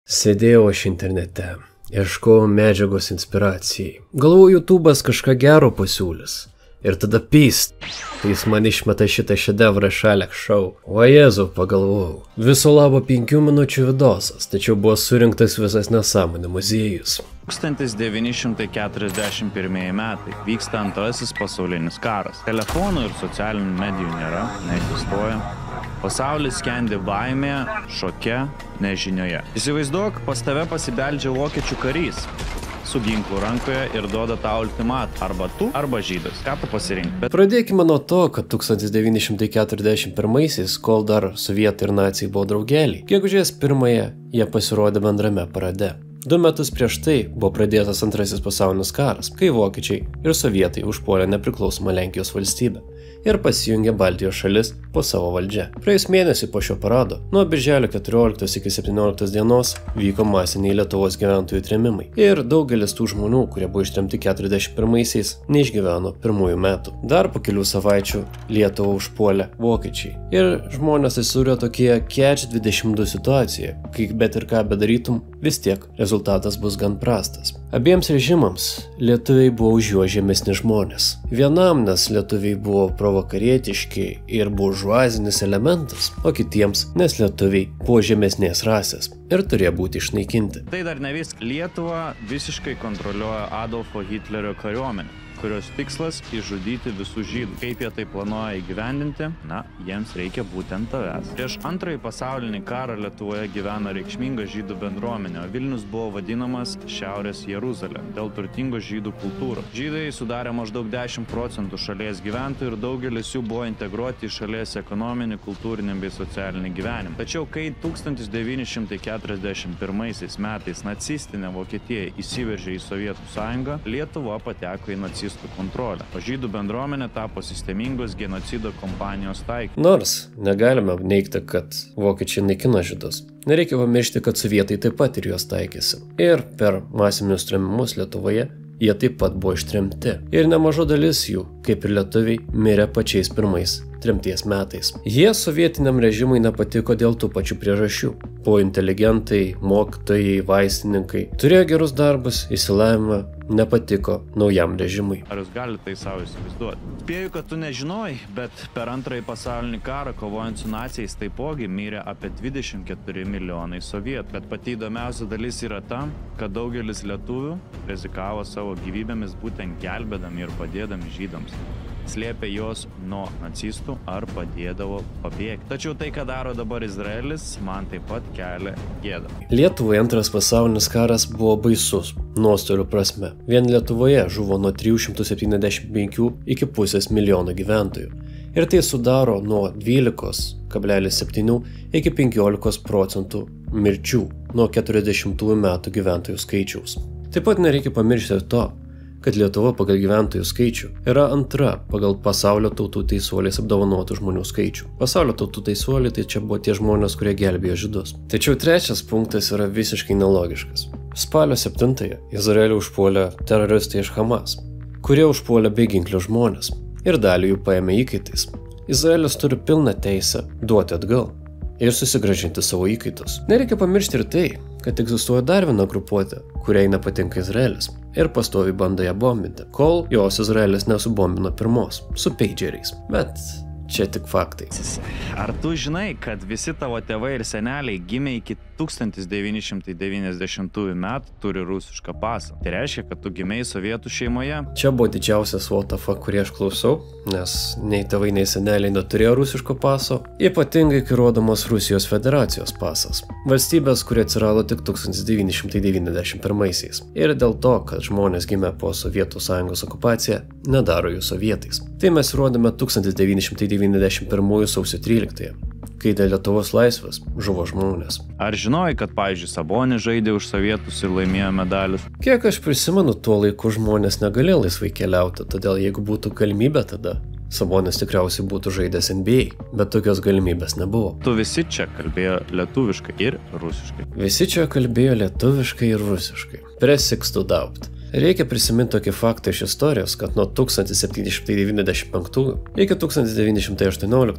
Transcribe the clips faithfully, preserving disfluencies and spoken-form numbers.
Sėdėjau aš internete, ieškojau medžiagos inspiracijai. Galvoju, YouTube'as kažką gero pasiūlys. Ir tada pyst. Tai jis man išmeta šitą šedevrą šalek šou. O Jėzau, pagalvojau. Viso labo penkių minučių vidosas, tačiau buvo surinktas visas nesąmonė muziejus. tūkstantis devyni šimtai keturiasdešimt pirmieji metai vyksta antrasis pasaulinis karas. Telefonų ir socialinių medijų nėra, neegzistuoja. Pasaulis skendi baimėje, šoke, nežinioje. Įsivaizduok, pas tave pasibeldžia vokiečių karys su ginklu rankoje ir duoda tau ultimatą. Arba tu, arba žydas. Ką tu pasirink? Bet... Pradėkime nuo to, kad tūkstantis devyni šimtai keturiasdešimt pirmaisiais, kol dar sovietai ir nacijai buvo draugeliai, gegužės pirmąją jie pasirodė bendrame parade. Du metus prieš tai buvo pradėtas antrasis pasaulinis karas, kai vokiečiai ir sovietai užpuolė nepriklausomą Lenkijos valstybę ir pasijungė Baltijos šalis po savo valdžia. Praėjus mėnesį po šio parado, nuo birželio keturioliktos iki septynioliktos dienos, vyko masiniai Lietuvos gyventojų trėmimai. Ir daugelis tų žmonių, kurie buvo ištremti keturiasdešimt pirmaisiais, neišgyveno pirmųjų metų. Dar po kelių savaičių Lietuvą užpuolė vokiečiai. Ir žmonės atsidūrė tokie catch dvidešimt du situacijoje, kai bet ir ką bedarytum, vis tiek rezultatas bus gan prastas. Abiems režimams lietuviai buvo už juos žemesni žmonės. Vienam, nes lietuviai buvo provakarietiški ir buržuazinis elementas, o kitiems, nes lietuviai buvo žemesnės rasės ir turėjo būti išnaikinti. Tai dar ne vis. Lietuvą visiškai kontroliuoja Adolfo Hitlerio kariuomenė, kurios tikslas išžudyti visų žydų. Kaip jie tai planuoja įgyvendinti? Na, jiems reikia būtent tavęs. Prieš antrąjį pasaulinį karą Lietuvoje gyveno reikšminga žydų bendruomenė, o Vilnius buvo vadinamas Šiaurės Jeruzalė dėl turtingos žydų kultūros. Žydai sudarė maždaug dešimt procentų šalies gyventojų ir daugelis jų buvo integruoti į šalies ekonominį, kultūrinį bei socialinį gyvenimą. Tačiau kai tūkstantis devyni šimtai keturiasdešimt pirmaisiais metais nacistinė Vokietija įsiveržė į Sovietų sąjungą, Lietuva pateko į nacistų kontrolę, o žydų bendruomenė tapo sistemingos genocido kompanijos taikiniu. Nors negalime neigti, kad vokiečiai naikino žydus. Nereikia pamiršti, kad sovietai taip pat ir juos taikėsi. Ir per masinius trėmimus Lietuvoje jie taip pat buvo ištremti. Ir nemaža dalis jų, kaip ir lietuviai, mirė pačiais pirmais tremties metais. Jie sovietiniam režimui nepatiko dėl tų pačių priežasčių. Buvo inteligentai, mokytojai, vaistininkai, turėjo gerus darbus, išsilavinimą, nepatiko naujam režimui. Ar jūs galite tai savo įsivaizduoti? Spėju, kad tu nežinojai, bet per antrąjį pasaulinį karą kovojant su naciais taipogi mirė apie dvidešimt keturi milijonai sovietų. Bet pati įdomiausia dalis yra ta, kad daugelis lietuvių rizikavo savo gyvybėmis būtent gelbėdami ir padėdami žydams. Slėpė juos nuo nacistų ar padėdavo pabėgti. Tačiau tai, ką daro dabar Izraelis, man taip pat kelia gėdą. Lietuvai antras pasaulinis karas buvo baisus, nuostolių prasme. Vien Lietuvoje žuvo nuo trijų šimtų septyniasdešimt penkių iki pusės milijono gyventojų. Ir tai sudaro nuo dvylikos kablelis septynių iki penkiolikos procentų mirčių nuo keturiasdešimtųjų metų gyventojų skaičiaus. Taip pat nereikia pamiršti to, kad Lietuva pagal gyventojų skaičių yra antra pagal pasaulio tautų teisuoliais apdovanotų žmonių skaičių. Pasaulio tautų teisuoliai tai čia buvo tie žmonės, kurie gelbėjo žydus. Tačiau trečias punktas yra visiškai nelogiškas. Spalio septintąją Izraelį užpuolė teroristai iš Hamas, kurie užpuolė beginklių žmonės ir dalį jų paėmė įkaitais. Izraelis turi pilną teisę duoti atgal ir susigrąžinti savo įkaitus. Nereikia pamiršti ir tai, kad egzistuoja dar viena grupuotė, kuriai nepatinka Izraelis ir pastoviai bando ją bombinti, kol jos Izraelis nesubombino pirmos, su peidžeriais. Bet čia tik faktai. Ar tu žinai, kad visi tavo tėvai ir seneliai gimė iki tūkstantis devyni šimtai devyniasdešimtųjų metų turi rusišką pasą? Tai reiškia, kad tu gimei sovietų šeimoje? Čia buvo didžiausias what the fuck, kurį aš klausau, nes nei tėvai, nei seneliai neturėjo rusiško paso, ypatingai kai rodomas Rusijos federacijos pasas. Valstybės, kurie atsirado tik tūkstantis devyni šimtai devyniasdešimt pirmaisiais. Ir dėl to, kad žmonės gimė po Sovietų sąjungos okupaciją, nedaro jų sovietais. Tai mes rodome tūkstantis devyni šimtai devyniasdešimt pirmųjų sausio tryliktąją, kai dėl Lietuvos laisvės žuvo žmonės. Ar žinojai, kad, pavyzdžiui, Sabonis žaidė už sovietus ir laimėjo medalius? Kiek aš prisimenu, tuo laiku žmonės negalėjo laisvai keliauti, todėl jeigu būtų galimybė tada, Sabonis tikriausiai būtų žaidęs N B A, bet tokios galimybės nebuvo. Tu visi čia kalbėjo lietuviškai ir rusiškai. Visi čia kalbėjo lietuviškai ir rusiškai. Press six to doubt. Reikia prisiminti tokį faktą iš istorijos, kad nuo tūkstantis septyni šimtai devyniasdešimt penktųjų iki tūkstantis devyni šimtai aštuonioliktųjų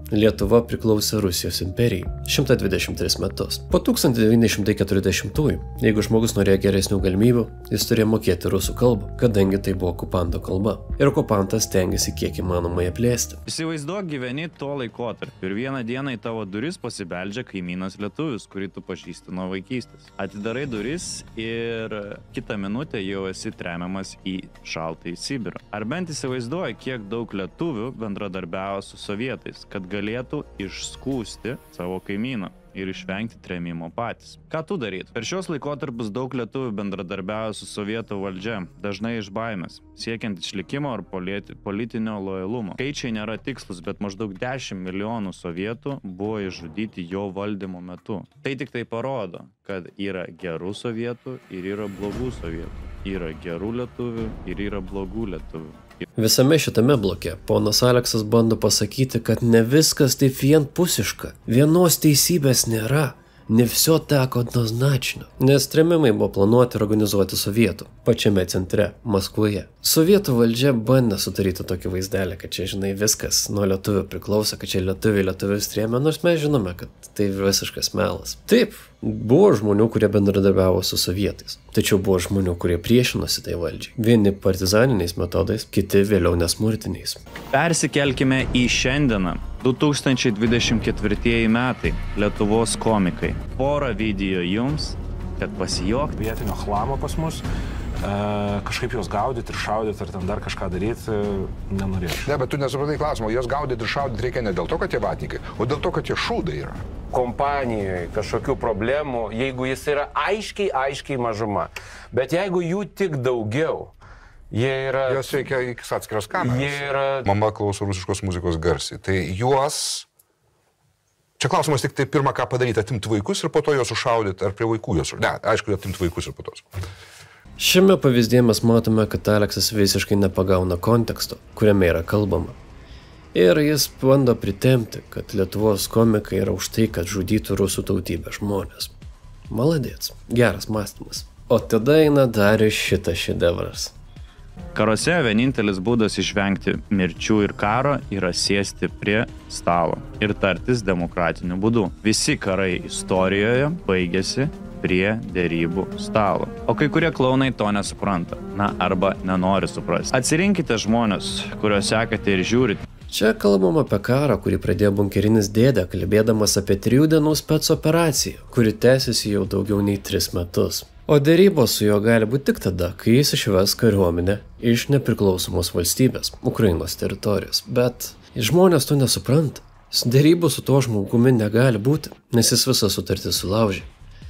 Lietuva priklausė Rusijos imperijai šimtą dvidešimt tris metus. Po tūkstantis devyni šimtai keturiasdešimtųjų, jeigu žmogus norėjo geresnių galimybių, jis turėjo mokėti rusų kalbą, kadangi tai buvo okupanto kalba. Ir okupantas stengiasi kiek įmanoma ją plėsti. Įsivaizduok, gyveni tuo laikotarpiu ir vieną dieną į tavo duris pasibeldžia kaimynas lietuvis, kurį tu pažįsti nuo vaikystės. Atidarai duris ir kitą minutę jau esi tremiamas į šaltąjį Sibirą. Ar bent įsivaizduoji, kiek daug lietuvių bendradarbiavo su sovietais, kad galėtų išskųsti savo kaimyną ir išvengti trėmimo patys. Ką tu daryt? Per šios laikotarpius daug lietuvių bendradarbiavo su sovietų valdžia, dažnai iš baimės, siekiant išlikimo ar politi politinio lojalumo. Skaičiai nėra tikslus, bet maždaug dešimt milijonų sovietų buvo išžudyti jo valdymo metu. Tai tik tai parodo, kad yra gerų sovietų ir yra blogų sovietų. Yra gerų lietuvių ir yra blogų lietuvių. Visame šitame bloke ponas Aleksas bando pasakyti, kad ne viskas taip vienpusiška. Vienos teisybės nėra. Ne всё так однозначно. Nes trėmimai buvo planuoti ir organizuoti sovietų, pačiame centre, Maskvoje. Sovietų valdžia bandė sudaryti tokį vaizdelį, kad čia, žinai, viskas nuo lietuvių priklauso, kad čia lietuviai lietuvius trėmė, nors mes žinome, kad tai visiškas melas. Taip, buvo žmonių, kurie bendradarbiavo su sovietais, tačiau buvo žmonių, kurie priešinosi tai valdžiai. Vieni partizaniniais metodais, kiti vėliau nesmurtiniais. Persikelkime į šiandieną. du tūkstančiai dvidešimt ketvirtieji metai. Lietuvos komikai. Porą video jums, kad pasijokti. Vietinio chlamo pas mus. E, kažkaip juos gaudyti ir šaudyti, ar ten dar kažką daryti, nenorėčiau. Ne, bet tu nesupratai klausimą. Juos gaudyti ir šaudyti reikia ne dėl to, kad jie vatnikai, o dėl to, kad jie šūdai yra. Kompanijoje kažkokių problemų, jeigu jis yra aiškiai, aiškiai mažuma. Bet jeigu jų tik daugiau, jie yra... Jos reikia atskiros kameros. Jie yra... Mama klauso rusiškos muzikos garsiai. Tai juos... Čia klausimas tik tai pirmą ką padaryti, atimti vaikus ir po to juos užšaudyti, ar prie vaikų juos... Ne, aišku, atimti vaikus ir po tos. Šiame pavyzdėje mes matome, kad Aleksas visiškai nepagauna konteksto, kuriame yra kalbama. Ir jis bando pritempti, kad Lietuvos komikai yra už tai, kad žudytų rusų tautybę žmonės. Maladėts, geras mąstymas. O tada eina dar ir šitas šedevras. Karuose vienintelis būdas išvengti mirčių ir karo yra sėsti prie stalo ir tartis demokratiniu būdu. Visi karai istorijoje baigėsi prie derybų stalo. O kai kurie klaunai to nesupranta. Na, arba nenori suprasti. Atsirinkite žmonės, kuriuos sekate ir žiūrite. Čia kalbam apie karą, kurį pradėjo bunkerinis dėdė, kalbėdamas apie trijų dienų spec operaciją, kuri tęsiasi jau daugiau nei tris metus. O dėrybos su juo gali būti tik tada, kai jis išves kariuomenę iš nepriklausomos valstybės, Ukrainos teritorijos. Bet žmonės to nesupranta. Dėrybų su tuo žmogumi negali būti, nes jis visą sutartį sulaužė.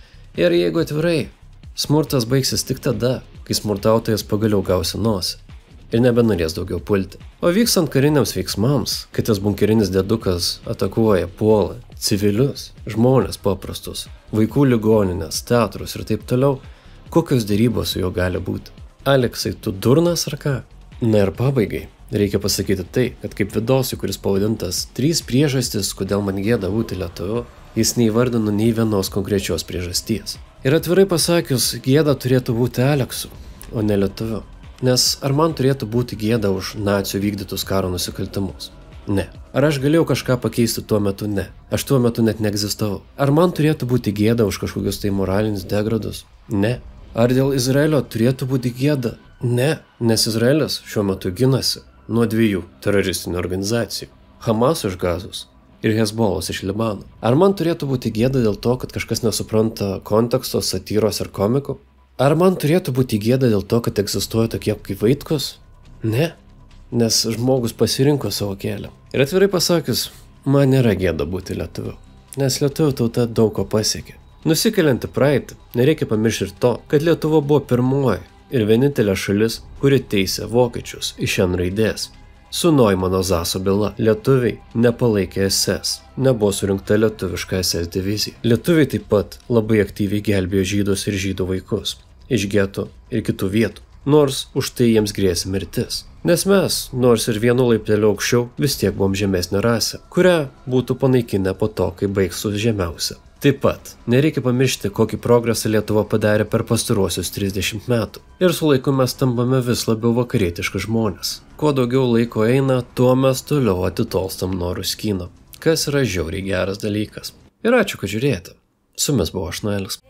Ir jeigu atvirai, smurtas baigsis tik tada, kai smurtautojas pagaliau gausi nosį ir nebenorės daugiau pulti. O vykstant kariniams veiksmams, kai tas bunkerinis dėdukas atakuoja, puola civilius, žmonės paprastus, vaikų ligoninės, teatrus ir taip toliau, kokios dėrybos su juo gali būti? Aleksai, tu durnas ar ką? Na ir pabaigai, reikia pasakyti tai, kad kaip vidosui, kuris pavadintas trys priežastys, kodėl man gėda būti lietuviu, jis neįvardino nei vienos konkrečios priežasties. Ir atvirai pasakius, gėda turėtų būti Aleksu, o ne lietuviu. Nes ar man turėtų būti gėda už nacių vykdytus karo nusikaltimus? Ne. Ar aš galėjau kažką pakeisti tuo metu? Ne. Aš tuo metu net neegzistavau. Ar man turėtų būti gėda už kažkokius tai moralinius degradus? Ne. Ar dėl Izraelio turėtų būti gėda? Ne. Nes Izraelis šiuo metu ginasi nuo dviejų teroristinių organizacijų. Hamas iš Gazos ir Hezbollos iš Libano. Ar man turėtų būti gėda dėl to, kad kažkas nesupranta konteksto, satyros ir komikų? Ar man turėtų būti gėda dėl to, kad egzistuoja tokie kaip Vaitkus? Ne. Nes žmogus pasirinko savo kelią. Ir atvirai pasakius, man nėra gėda būti lietuviu, nes lietuvių tauta daug ko pasiekė. Nusikeliant į praeitį, nereikia pamiršti ir to, kad Lietuva buvo pirmoji ir vienintelė šalis, kuri teisė vokiečius iš N raidės. Su Noimano Zaso byla lietuviai nepalaikė S S, nebuvo surinkta lietuviška S S divizija. Lietuviai taip pat labai aktyviai gelbėjo žydus ir žydų vaikus iš getų ir kitų vietų, nors už tai jiems grėsė mirtis. Nes mes, nors ir vienu laipteliu aukščiau, vis tiek buvom žemesnė rasė, kurią būtų panaikinę po to, kai baigsus žemiausia. Taip pat, nereikia pamiršti, kokį progresą Lietuva padarė per pastaruosius trisdešimt metų. Ir su laiku mes tampame vis labiau vakarietiški žmonės. Kuo daugiau laiko eina, tuo mes toliau atitolstam nuo Ruskyno. kas yra žiauriai geras dalykas. Ir ačiū, kad žiūrėjote. Su jumis buvo aš Naelis.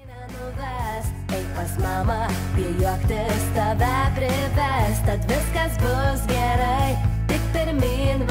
Mama, juoktis tave prives, tad viskas bus gerai, tik pirmin